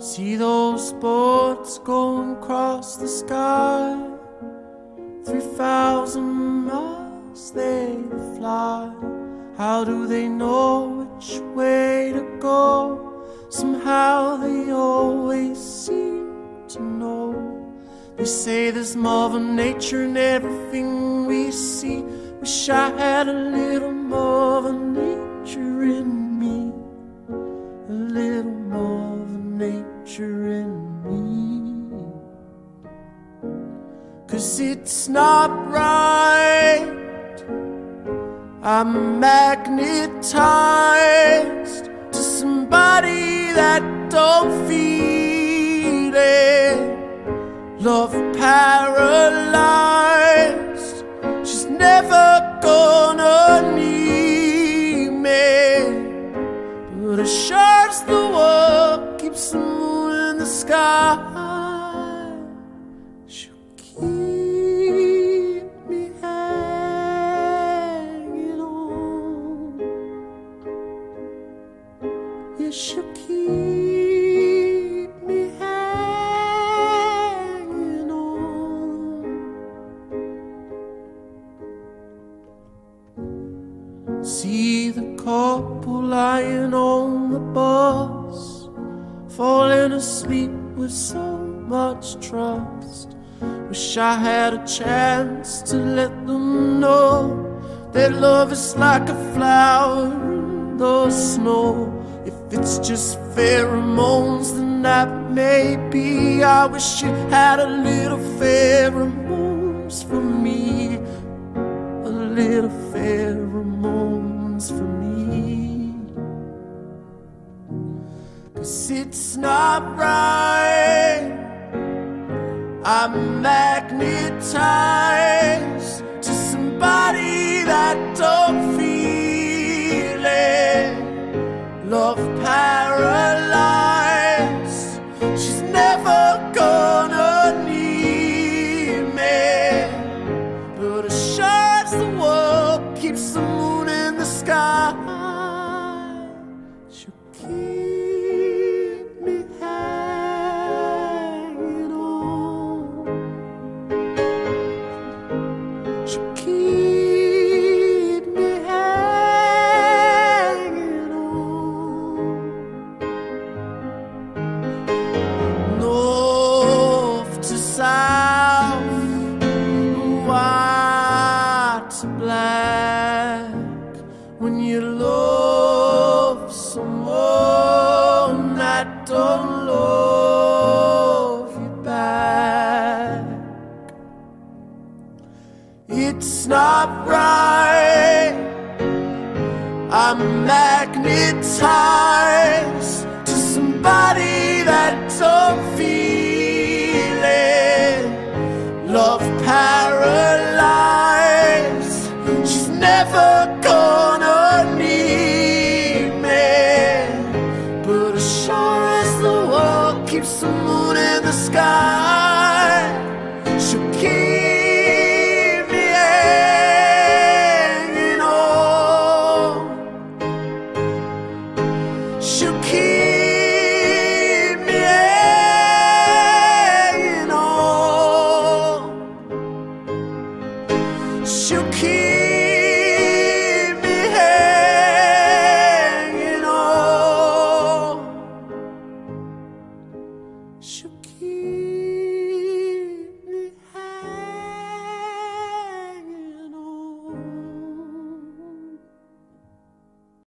See those boats going across the sky, 3,000 miles they fly. How do they know which way to go? Somehow they always seem to know. They say there's Mother Nature in everything we see. Wish I had a little Mother Nature in me, a little Mother Nature in me. 'Cause it's not right, I'm magnetized to somebody that don't feel it. Love paralyzed, she's never gonna need me. But as sure as the world keeps the moon in the sky, she'll keep me hanging on. Yeah, she'll keep me hanging on. See the couple lying on the bus, falling asleep with so much trust. Wish I had a chance to let them know that love is like a flower in the snow. If it's just pheromones, then that may be. I wish you had a little pheromones for me, a little pheromones for me. 'Cause it's not right, I'm magnetized to somebody that don't feel it. Love paralyzed, she's never gonna need me. But as sure as the world keeps the moon in the sky, she'll keep me hanging on. She'll keep me hanging on. North to south, white to black. When you love someone that don't love you back, it's not right, I'm magnetized to somebody that don't feel it. Love paralyzed, she's never gonna